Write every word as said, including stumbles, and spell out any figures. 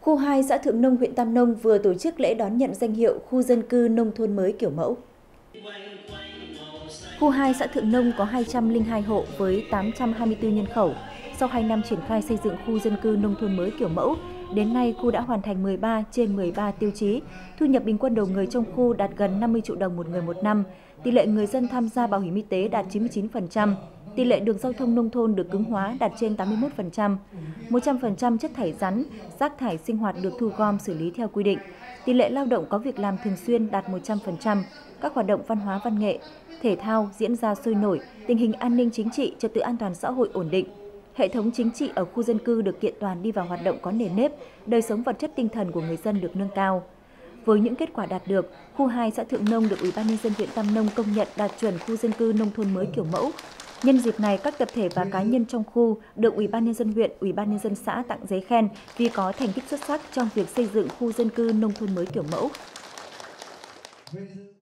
Khu hai xã Thượng Nông, huyện Tam Nông vừa tổ chức lễ đón nhận danh hiệu khu dân cư nông thôn mới kiểu mẫu. Khu hai xã Thượng Nông có hai trăm lẻ hai hộ với tám trăm hai mươi tư nhân khẩu. Sau hai năm triển khai xây dựng khu dân cư nông thôn mới kiểu mẫu, đến nay khu đã hoàn thành mười ba trên mười ba tiêu chí, thu nhập bình quân đầu người trong khu đạt gần năm mươi triệu đồng một người một năm, tỷ lệ người dân tham gia bảo hiểm y tế đạt chín mươi chín phần trăm, tỷ lệ đường giao thông nông thôn được cứng hóa đạt trên tám mươi mốt phần trăm, một trăm phần trăm chất thải rắn, rác thải sinh hoạt được thu gom xử lý theo quy định, tỷ lệ lao động có việc làm thường xuyên đạt một trăm phần trăm, các hoạt động văn hóa văn nghệ, thể thao diễn ra sôi nổi, tình hình an ninh chính trị, trật tự an toàn xã hội ổn định. Hệ thống chính trị ở khu dân cư được kiện toàn đi vào hoạt động có nề nếp, đời sống vật chất tinh thần của người dân được nâng cao. Với những kết quả đạt được, khu hai xã Thượng Nông được Ủy ban nhân dân huyện Tam Nông công nhận đạt chuẩn khu dân cư nông thôn mới kiểu mẫu. Nhân dịp này, các tập thể và cá nhân trong khu được Ủy ban nhân dân huyện, Ủy ban nhân dân xã tặng giấy khen vì có thành tích xuất sắc trong việc xây dựng khu dân cư nông thôn mới kiểu mẫu.